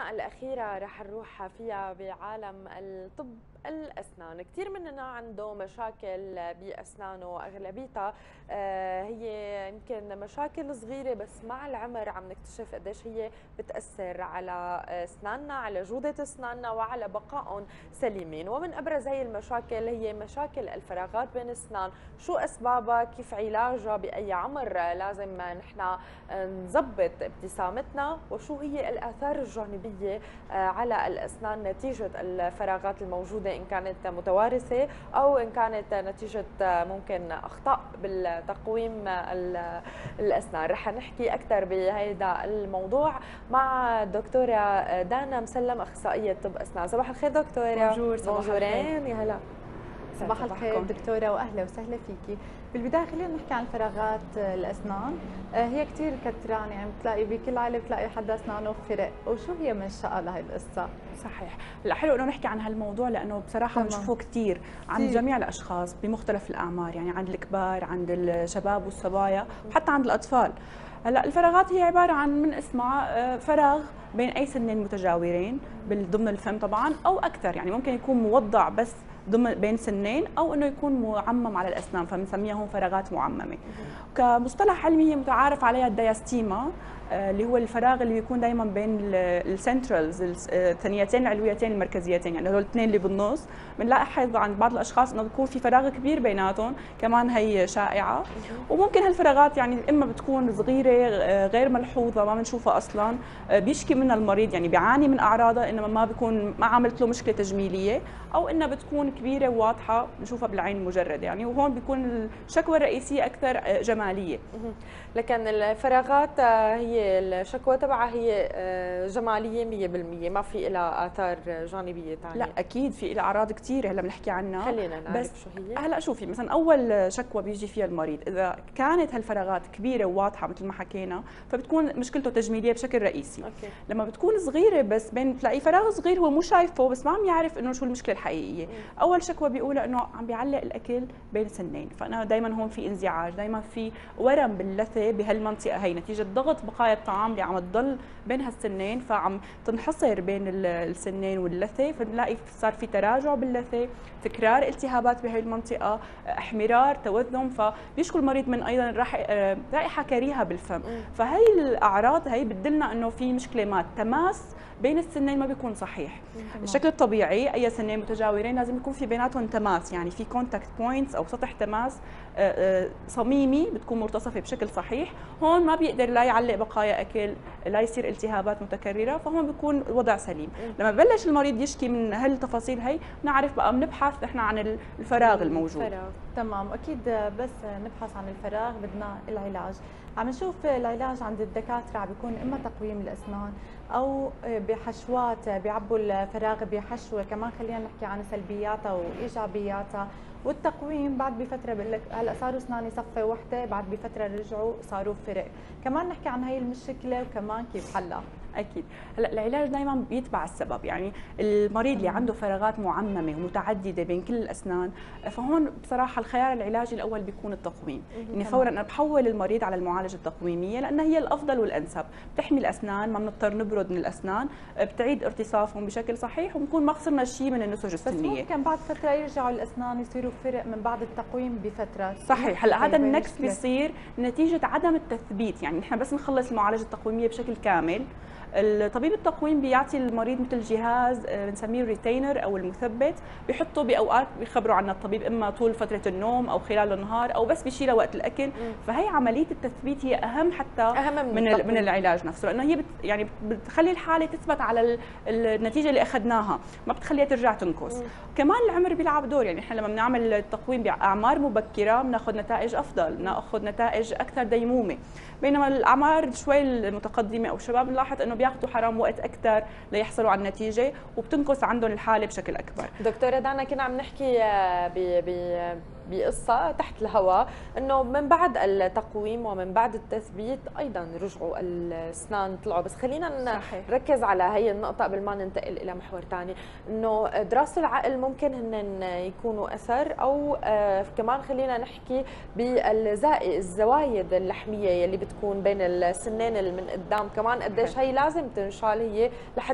فقرتنا الأخيرة رح نروح فيها بعالم الطب الأسنان. كثير مننا عنده مشاكل بأسنانه وأغلبيتها هي يمكن مشاكل صغيرة، بس مع العمر عم نكتشف قديش هي بتأثر على أسناننا، على جودة أسناننا وعلى بقائهم سليمين. ومن أبرز هي المشاكل هي مشاكل الفراغات بين الأسنان. شو أسبابها؟ كيف علاجها؟ بأي عمر لازم نحن نظبط ابتسامتنا؟ وشو هي الآثار الجانبية على الأسنان نتيجة الفراغات الموجودة، إن كانت متوارثة أو إن كانت نتيجة ممكن أخطاء بالتقويم الأسنان. رح نحكي أكثر بهذا الموضوع مع الدكتورة دانا مسلم، أخصائية طب أسنان. صباح الخير دكتورة. بونجور. صباح الخير. يا هلا. صباح الخير دكتورة وأهلا وسهلا فيكي. بالبداية خلينا نحكي عن فراغات الأسنان. هي كثير كثرانة، يعني بتلاقي بكل عائلة بتلاقي حدا أسنانه فرق، وشو هي منشأة لهي القصة؟ صحيح. هلا حلو انه نحكي عن هالموضوع لانه بصراحه بنشوفه كثير عند جميع الاشخاص بمختلف الاعمار، يعني عند الكبار، عند الشباب والصبايا، وحتى عند الاطفال. هلا الفراغات هي عباره عن من اسمها فراغ بين اي سنين متجاورين ضمن الفم طبعا او اكثر، يعني ممكن يكون موضع بس ضمن بين سنين او انه يكون معمم على الاسنان، فبنسميها هون فراغات معممه. كمصطلح علمي هي متعارف عليها الدياستيما، اللي هو الفراغ اللي بيكون دائما بين السنترالز، الثنيتين العلويتين المركزيتين، يعني هدول الاثنين اللي بالنص. بنلاحظ عند بعض الاشخاص انه بيكون في فراغ كبير بيناتهم، كمان هي شائعه. وممكن هالفراغات يعني اما بتكون صغيره غير ملحوظه ما بنشوفها اصلا، بيشكي منها المريض، يعني بيعاني من اعراضها انما ما عملت له مشكله تجميليه، او انها بتكون كبيره وواضحه بنشوفها بالعين المجرده يعني. وهون بيكون الشكوى الرئيسيه اكثر جماليه. لكن الفراغات هي الشكوى تبعها هي جماليه 100%، ما في لها اثار جانبيه ثانيه. لا اكيد في لها اعراض كثير هلا بنحكي عنها، خلينا نعرف بس شو هي. هلا شوفي مثلا اول شكوى بيجي فيها المريض اذا كانت هالفراغات كبيره وواضحه مثل ما حكينا، فبتكون مشكلته تجميليه بشكل رئيسي. أوكي. لما بتكون صغيره بس بين تلاقي فراغ صغير هو مو شايفه بس ما عم يعرف انه شو المشكله الحقيقيه. اول شكوى بيقولها انه عم بيعلق الاكل بين سنين، فانا دائما هون في انزعاج، دائما في ورم باللثه بهالمنطقه هي نتيجه ضغط بقايا الطعام اللي عم تضل بين هالسنين، فعم تنحصر بين السنين واللثه، فبنلاقي صار في تراجع باللثه، تكرار التهابات بهي المنطقه، احمرار، توذم، فبيشكو المريض من ايضا رائحه كريهه بالفم. فهي الاعراض هي بتدلنا انه في مشكله، ما التماس بين السنين ما بيكون صحيح. الشكل الطبيعي اي سنين متجاورين لازم يكون في بيناتهم تماس، يعني في كونتاكت بوينتس او سطح تماس صميمي بتكون مرتصفه بشكل صحيح. هون ما بيقدر لا يعلق بقايا اكل، لا يصير التهابات متكرره، فهون بيكون الوضع سليم. لما ببلش المريض يشكي من هالتفاصيل هي نعرف بقى بنبحث نحن عن الفراغ الموجود. تمام، اكيد. بس نبحث عن الفراغ بدنا العلاج. عم نشوف العلاج عند الدكاتره عم بيكون اما تقويم الاسنان او بحشوات بيعبوا الفراغ بحشوه. كمان خلينا نحكي عن سلبياتها وايجابياتها. والتقويم بعد بفتره بقول لك هلا صاروا اسناني صفه وحده، بعد بفتره رجعوا صاروا فرق. كمان نحكي عن هي المشكله وكمان كيف حلها. اكيد. هلا العلاج دائما بيتبع السبب، يعني المريض اللي عنده فراغات معممه ومتعدده بين كل الاسنان، فهون بصراحه الخيار العلاجي الاول بيكون التقويم. يعني فورا انا بحول المريض على المعالجه التقويميه لانها هي الافضل والانسب، بتحمي الاسنان، ما بنضطر نبرد من الاسنان، بتعيد ارتصافهم بشكل صحيح، وبنكون ما خسرنا شيء من النسج السنيه. بس ممكن بعد فتره يرجعوا الاسنان يصيروا فرق من بعد التقويم بفتره. صحيح. هلا هذا النكس بيصير نتيجه عدم التثبيت، يعني نحن بس نخلص المعالجه التقويميه بشكل كامل، الطبيب التقويم بيعطي المريض مثل جهاز بنسميه الريتينر او المثبت، بيحطه باوقات بيخبروا عنها الطبيب اما طول فتره النوم او خلال النهار او بس بيشيلها وقت الاكل. فهي عمليه التثبيت هي اهم حتى أهم من العلاج نفسه، لانه هي يعني بتخلي الحاله تثبت على النتيجه اللي اخذناها، ما بتخليها ترجع تنكس. كمان العمر بيلعب دور، يعني احنا لما بنعمل التقويم باعمار مبكره بناخذ نتائج افضل، بناخذ نتائج اكثر ديمومه، بينما الاعمار شوي المتقدمه او الشباب بنلاحظ انه بياخذوا حرام وقت اكثر ليحصلوا على النتيجه وبتنقص عندهم الحاله بشكل اكبر. دكتوره دانا كنا عم نحكي بقصه تحت الهواء انه من بعد التقويم ومن بعد التثبيت ايضا رجعوا الاسنان طلعوا. بس خلينا نركز على هي النقطه قبل ما ننتقل الى محور ثاني، انه دراسه العقل ممكن هن يكونوا اثر، او كمان خلينا نحكي بالزوايد اللحميه يلي بتكون بين السنين اللي من قدام، كمان قديش هي لازم تنشال هي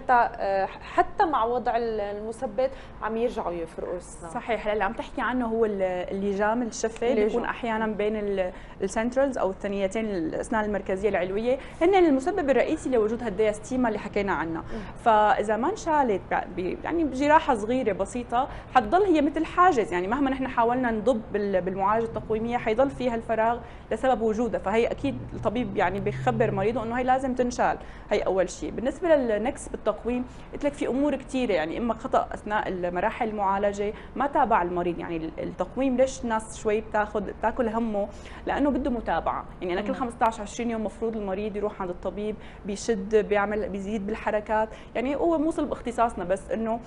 حتى مع وضع المثبت عم يرجعوا يفرقوا الاسنان. صحيح. اللي عم تحكي عنه هو اللجام الشفه اللي بيكون احيانا بين السنترالز او الثنيتين الاسنان المركزيه العلويه، هن المسبب الرئيسي لوجود هالدياستيما اللي حكينا عنها. فاذا ما انشالت يعني بجراحه صغيره بسيطه حتضل هي مثل حاجز، يعني مهما نحن حاولنا نضب بالمعالجه التقويميه حيضل فيها الفراغ لسبب وجودها. فهي اكيد الطبيب يعني بيخبر مريضه انه هي لازم تنشال. هي اول شيء. بالنسبه للنكس بالتقويم قلت لك في امور كثيره، يعني اما خطا اثناء المراحل المعالجه ما تابع المريض. يعني التقويم ليش الناس شوي بتاكل همه؟ لانه بده متابعه. يعني انا كل 15 20 يوم مفروض المريض يروح عند الطبيب، بيشد، بيزيد بالحركات. يعني هو مو صلب اختصاصنا، بس انه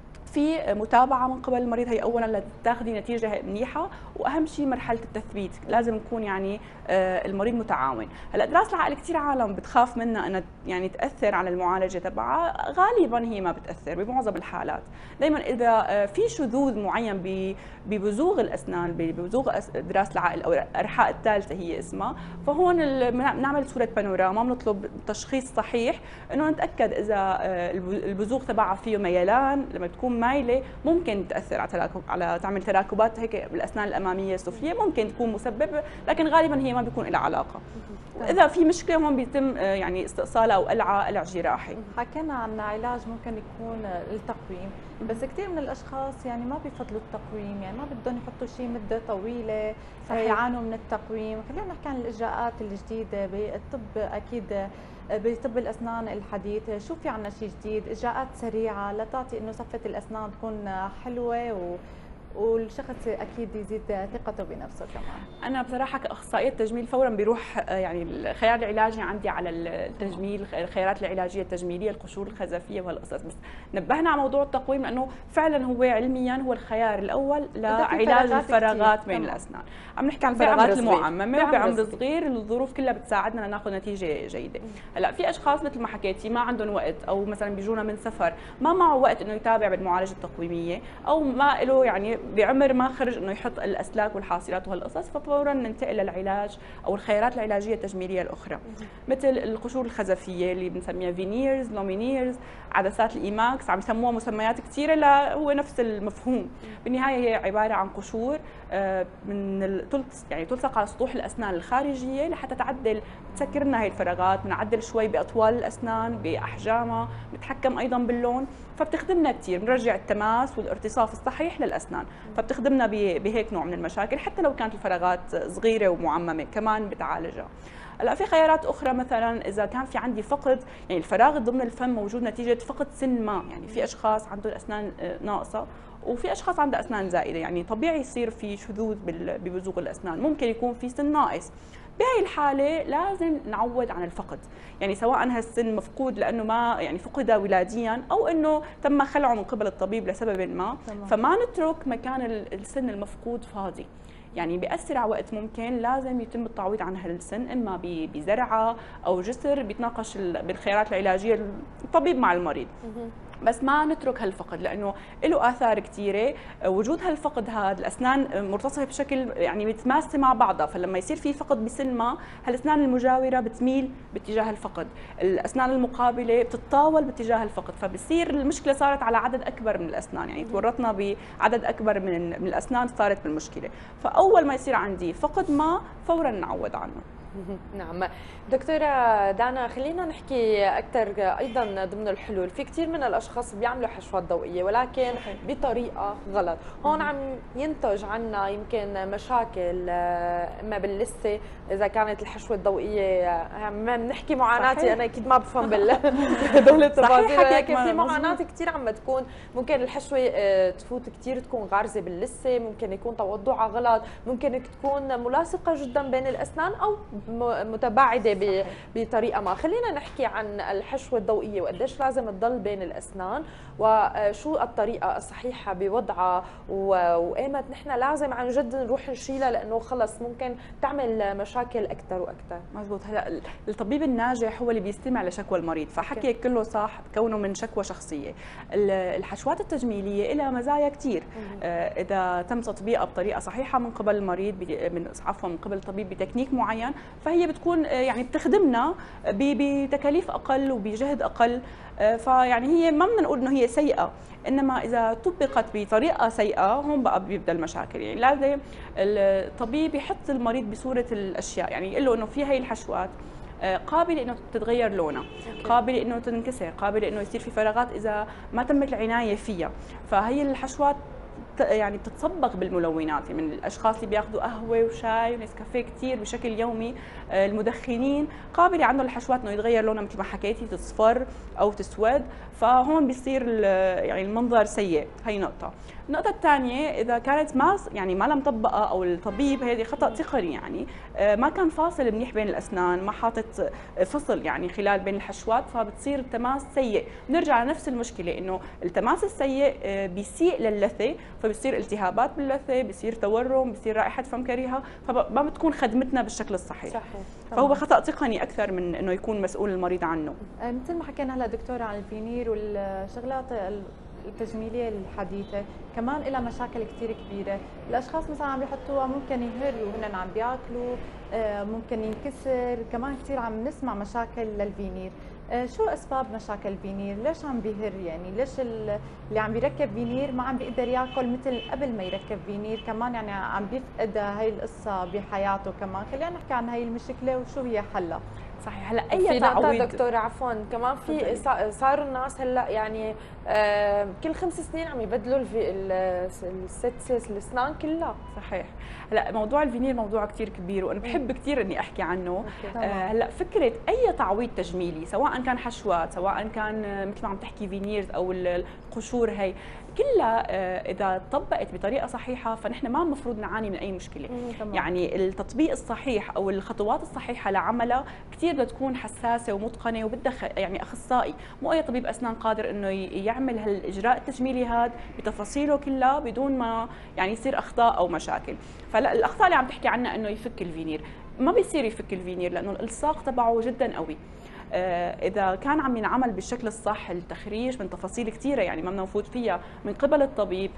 في متابعه من قبل المريض. هي اولا لتاخذي نتيجه منيحه، واهم شيء مرحله التثبيت لازم يكون يعني المريض متعاون. هلا دراسه العقل كثير عالم بتخاف منها انها يعني تاثر على المعالجه تبعها، غالبا هي ما بتاثر بمعظم الحالات. دائما اذا في شذوذ معين ببزوغ الاسنان، ببزوغ دراسه العقل او الارحاء الثالثه هي اسمها، فهون بنعمل صوره بانوراما، بنطلب تشخيص صحيح انه نتاكد اذا البزوغ تبعها فيه ميلان. لما تكون مايله ممكن تاثر على تعمل تراكبات هيك بالاسنان الاماميه السفليه، ممكن تكون مسببه، لكن غالبا هي ما بيكون لها علاقه. واذا في مشكله هون بيتم يعني استئصالها او قلع جراحي. حكينا عن علاج ممكن يكون التقويم، بس كثير من الاشخاص يعني ما بيفضلوا التقويم، يعني ما بدهم يحطوا شيء مده طويله، يعانوا من التقويم. خلينا نحكي عن الاجراءات الجديده بالطب. اكيد بطب الاسنان الحديث شو في عنا شيء جديد، اجراءات سريعه لتعطي انه صفه الاسنان تكون حلوه والشخص اكيد يزيد ثقته بنفسه كمان. انا بصراحه كاخصائيه تجميل فورا بيروح يعني الخيار العلاجي عندي على التجميل، الخيارات العلاجيه التجميليه، القشور الخزفيه وهالقصص. بس نبهنا على موضوع التقويم لانه فعلا هو علميا هو الخيار الاول لعلاج الفراغات بين الاسنان. عم نحكي عن الفراغات المعممه وبعمر صغير، الظروف كلها بتساعدنا لناخذ نتيجه جيده. هلا في اشخاص مثل ما حكيتي ما عندهم وقت، او مثلا بيجونا من سفر ما معه وقت انه يتابع بالمعالجه التقويميه، او ما له يعني بعمر ما خرج انه يحط الاسلاك والحاصلات وهالقصص، ففورا ننتقل للعلاج او الخيارات العلاجيه التجميليه الاخرى، مثل القشور الخزفيه اللي بنسميها فينيرز، لومينيرز، عدسات الايماكس، عم يسموها مسميات كثيره، لا هو نفس المفهوم. بالنهايه هي عباره عن قشور من يعني تلصق على سطوح الاسنان الخارجيه لحتى تسكر لنا هي الفراغات. بنعدل شوي باطوال الاسنان، باحجامها، بنتحكم ايضا باللون، فبتخدمنا كثير. بنرجع التماس والارتصاف الصحيح للاسنان، فبتخدمنا بهيك نوع من المشاكل. حتى لو كانت الفراغات صغيره ومعممه كمان بتعالجها. هلا في خيارات اخرى، مثلا اذا كان في عندي فقد، يعني الفراغ ضمن الفم موجود نتيجه فقد سن ما، يعني في اشخاص عندهم اسنان ناقصه وفي اشخاص عندها اسنان زائده، يعني طبيعي يصير في شذوذ ببزوغ الاسنان، ممكن يكون في سن ناقص. بهي الحاله لازم نعود عن الفقد، يعني سواء هالسن مفقود لانه ما يعني فقد ولاديا، او انه تم خلعه من قبل الطبيب لسبب ما، فما نترك مكان السن المفقود فاضي. يعني بأسرع وقت ممكن لازم يتم التعويض عن هالسن، اما بزرعه او جسر، بيتناقش بالخيارات العلاجيه الطبيب مع المريض. بس ما نترك هالفقد لانه له اثار كثيره. وجود هالفقد هذا، الاسنان مرتصفه بشكل يعني متماسكه مع بعضها، فلما يصير في فقد بسن ما، هالاسنان المجاوره بتميل باتجاه الفقد، الاسنان المقابله بتتطاول باتجاه الفقد، فبصير المشكله صارت على عدد اكبر من الاسنان، يعني تورطنا بعدد اكبر من الاسنان، صارت بالمشكله. فاول ما يصير عندي فقد ما فورا نعوض عنه. نعم دكتورة دانا، خلينا نحكي أكثر أيضا ضمن الحلول. في كثير من الأشخاص بيعملوا حشوات ضوئية ولكن بطريقة غلط، هون عم ينتج عنا يمكن مشاكل إما باللثة إذا كانت الحشوة الضوئية. عم نحكي معاناتي، صحيح. أنا أكيد ما بفهم بهدول التفاصيل، ولكن في معاناة كثير عم تكون، ممكن الحشوة تفوت كثير، تكون غارزة باللثة، ممكن يكون توضعها غلط، ممكن تكون ملاصقة جدا بين الأسنان أو متباعده بطريقه ما. خلينا نحكي عن الحشوه الضوئيه وقديش لازم تضل بين الاسنان، وشو الطريقه الصحيحه بوضعها، وايمت نحن لازم عن جد نروح نشيلها لانه خلص ممكن تعمل مشاكل اكثر واكثر. مزبوط. هلا الطبيب الناجح هو اللي بيستمع لشكوى المريض، فحكي كله صح كونه من شكوى شخصيه. الحشوات التجميليه لها مزايا كثير اذا تم تطبيقها بطريقه صحيحه من قبل المريض، من قبل الطبيب بتكنيك معين، فهي بتكون يعني بتخدمنا بتكاليف اقل وبجهد اقل. فيعني هي ما بدنا نقول انه هي سيئه، انما اذا طبقت بطريقه سيئه هون بقى بيبدا المشاكل. يعني لازم الطبيب يحط المريض بصوره الاشياء، يعني يقول له انه في هي الحشوات قابله انه تتغير لونها، قابله انه تنكسر، قابله انه يصير في فراغات اذا ما تمت العنايه فيها. فهي الحشوات يعني بتتصبغ بالملونات، من الاشخاص اللي بياخذوا قهوه وشاي ونسكافيه كثير بشكل يومي، المدخنين قابله عندهم الحشوات انه يتغير لونها مثل ما حكيتي، تصفر او تسود، فهون بيصير يعني المنظر سيء. هي نقطه. النقطة الثانية إذا كانت ما لم طبقها أو الطبيب، هذه خطأ تقني، يعني ما كان فاصل منيح بين الأسنان، ما حاطط فصل يعني خلال بين الحشوات، فبتصير التماس سيء. بنرجع لنفس المشكلة إنه التماس السيء بيسيء للثة، فبصير التهابات باللثة، بصير تورم، بصير رائحة فم كريهة، فما بتكون خدمتنا بالشكل الصحيح. صحيح. فهو خطأ تقني أكثر من إنه يكون مسؤول المريض عنه. مثل ما حكينا هلا دكتورة عن الفينير والشغلات التجميليه الحديثه، كمان لها مشاكل كثير كبيره. الاشخاص مثلا عم يحطوها ممكن يهر وهن عم بياكلوا، ممكن ينكسر، كمان كثير عم نسمع مشاكل للفينير. شو اسباب مشاكل الفينير؟ ليش عم بيهر؟ يعني ليش اللي عم بيركب فينير ما عم بيقدر ياكل مثل قبل ما يركب فينير؟ كمان يعني عم بيفقد هاي القصه بحياته. كمان خلينا نحكي عن هاي المشكله وشو هي حلها. صحيح. هلا اي تعويض دكتوره، عفوا، كمان في صاروا الناس هلا يعني كل 5 سنين عم يبدلوا الاسنان كلها. صحيح. هلا موضوع الفينير موضوع كثير كبير وانا بحب كثير اني احكي عنه. هلا فكره اي تعويض تجميلي سواء كان حشوات، سواء كان مثل ما عم تحكي فينيرز او القشور، هي كلها اذا طبقت بطريقه صحيحه فنحن ما المفروض نعاني من اي مشكله. يعني التطبيق الصحيح او الخطوات الصحيحه لعملها كثير بدها تكون حساسه ومتقنه، وبدها يعني اخصائي، مو اي طبيب اسنان قادر انه يعمل هالاجراء التجميلي هذا بتفاصيله كلها بدون ما يعني يصير اخطاء او مشاكل. فلا الاخطاء اللي عم تحكي عنها انه يفك الفينير، ما بيصير يفك الفينير لانه الالصاق تبعه جدا قوي. إذا كان عم ينعمل بالشكل الصح، التخريج من تفاصيل كثيرة يعني ما بدنا نفوت فيها من قبل الطبيب،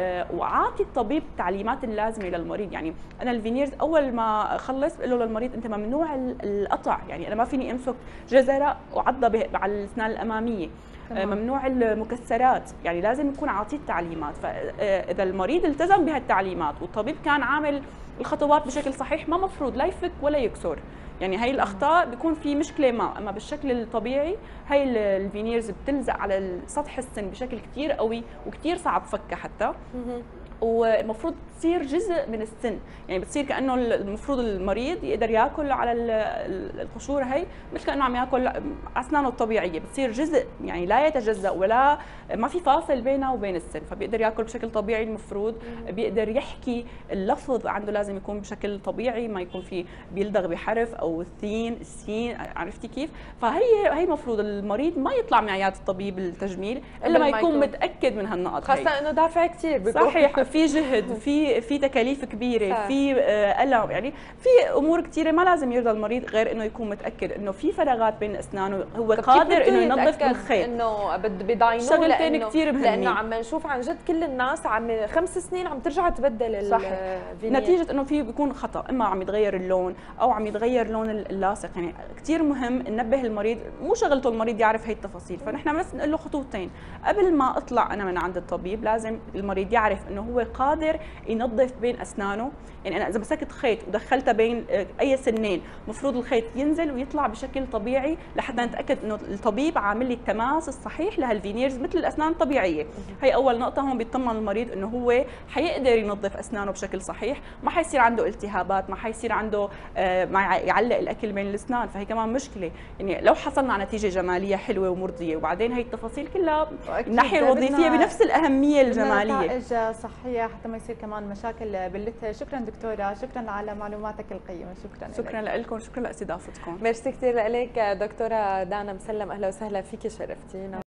وعاطي الطبيب التعليمات اللازمة للمريض. يعني أنا الفينيرز أول ما أخلص بقول له للمريض أنت ممنوع القطع، يعني أنا ما فيني أمسك جزرة وعضة على الأسنان الأمامية، ممنوع المكسرات، يعني لازم يكون عاطيه التعليمات. فإذا المريض التزم بهالتعليمات والطبيب كان عامل الخطوات بشكل صحيح، ما مفروض لا يفك ولا يكسر. يعني هي الاخطاء بيكون في مشكله ما، اما بالشكل الطبيعي هي الفينيرز بتلزق على سطح السن بشكل كثير قوي وكثير صعب فكها حتى، والمفروض تصير جزء من السن، يعني بتصير كانه المفروض المريض يقدر ياكل على القشور هي مثل كانه عم ياكل اسنانه الطبيعيه، بتصير جزء يعني لا يتجزا ولا ما في فاصل بينه وبين السن، فبيقدر ياكل بشكل طبيعي. المفروض بيقدر يحكي، اللفظ عنده لازم يكون بشكل طبيعي، ما يكون في بيلدغ بحرف او السين، عرفتي كيف؟ فهي المفروض المريض ما يطلع من عياده الطبيب التجميل الا ما يكون متاكد من هالنقط، خاصه انه دافع كثير. صحيح. في جهد، في تكاليف كبيره، في الم، يعني في امور كثيره ما لازم يرضى المريض غير انه يكون متاكد انه في فراغات بين اسنانه، هو قادر انه ينظف بالخيط، انه بضاينوه. شغلتين كثير مهمين، لانه عم نشوف عن جد كل الناس عم 5 سنين عم ترجع تبدل الفينير نتيجه انه في بيكون خطا، اما عم يتغير اللون او عم يتغير لون اللاصق. يعني كثير مهم ننبه المريض، مو شغلته المريض يعرف هي التفاصيل، فنحن بس نقول له خطوتين قبل ما اطلع انا من عند الطبيب، لازم المريض يعرف انه هو قادر ينظف بين اسنانه. يعني انا اذا مسكت خيط ودخلتها بين اي سنين، المفروض الخيط ينزل ويطلع بشكل طبيعي لحتى نتاكد انه الطبيب عامل لي التماس الصحيح لهالفينيرز مثل الاسنان الطبيعيه. هي اول نقطه، هون بيطمن المريض انه هو حيقدر ينظف اسنانه بشكل صحيح، ما حيصير عنده التهابات، ما حيصير عنده ما يعلق الاكل بين الاسنان، فهي كمان مشكله. يعني لو حصلنا على نتيجه جماليه حلوه ومرضيه وبعدين هي التفاصيل كلها الناحيه الوظيفيه بنفس الاهميه الجماليه، نتائج صحيه صحيه حتى ما يصير كمان مشاكل باللثه. شكرا دكتوره، شكرا على معلوماتك القيمه. شكرا لكم، شكرا لاستضافتكم. ميرسي كثير لك دكتوره دانا مسلم، اهلا وسهلا فيكي، شرفتينا.